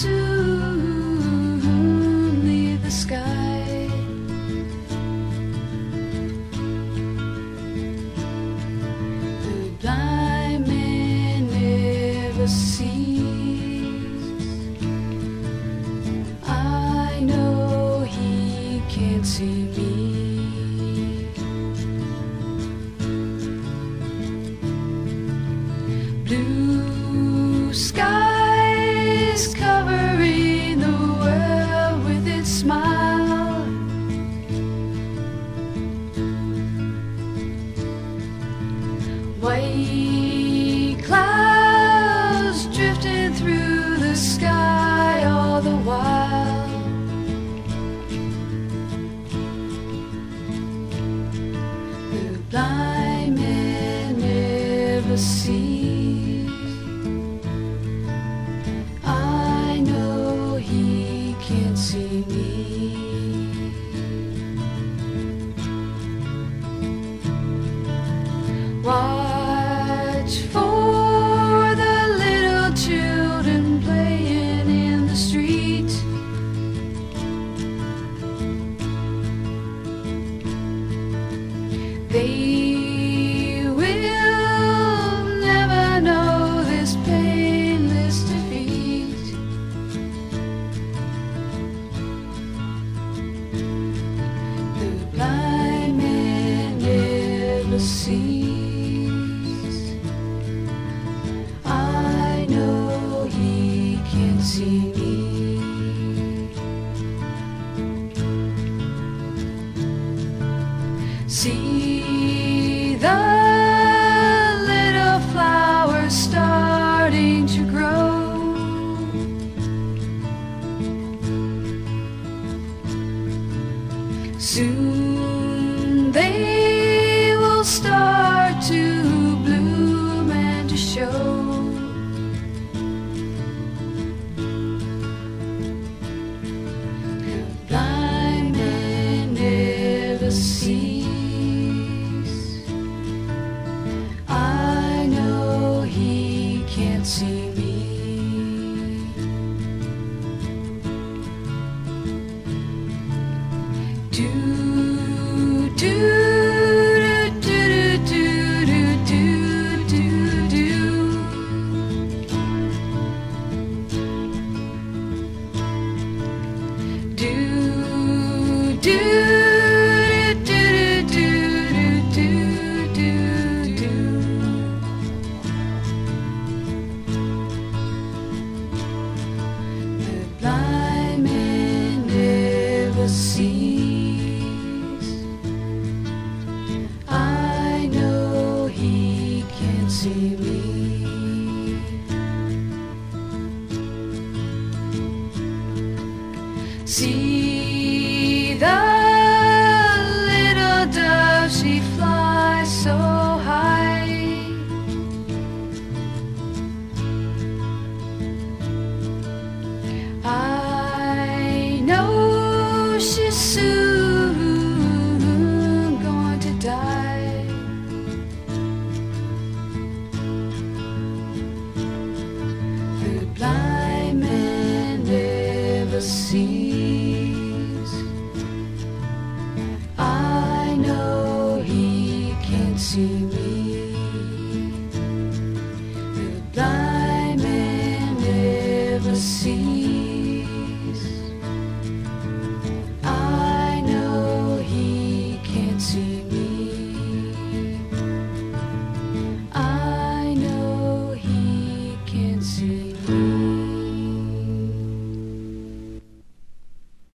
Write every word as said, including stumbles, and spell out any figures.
soon leave the sky. The blind man never sees. I know he can't see me. Blue skies covering the world with its smile. White clouds drifting through the sky all the while. The blind man never sees. Can't see me. Watch for the little children playing in the street. They will never know this painless defeat. Blind man never sees. I know he can't see me. See the little flowers starting to grow. Soon they will start to bloom and to show. The blind man never sees. I know he can't see me. Do, do, do, do, do, do, do, do. Do, do, do, do, do, do, do. The blind man never sees. See me. See the little dove, she flies so high. I know she's soon going to die. The blind man never sees. I know he can't see me.